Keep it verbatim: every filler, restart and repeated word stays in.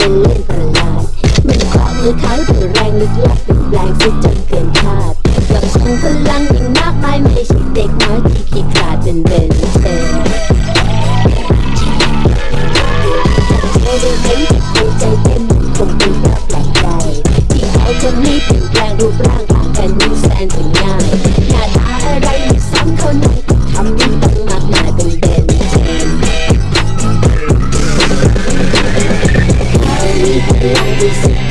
ล่นเล่นประหลาดมันความมือเขาดูแรงลึกลับดูแรงสุดจนเกินคาดกับทรงพลังยิ่งมากมายไม่ใช่เด็กน้อยที่ขี้ขลาดเป็นเบนเซนเธอจะเห็นหัวใจเต้นคงเป็นแบบแปลกใจที่เขาจะมีเปลี่ยนแปลงรูปร่างต่างกันดูแสนจะง่ายหน้าตาอะไรไม่ซ้ำเขาไหนทำยิ่งต้องมากมายเป็นเบนเซนเขามีพลังที่สุด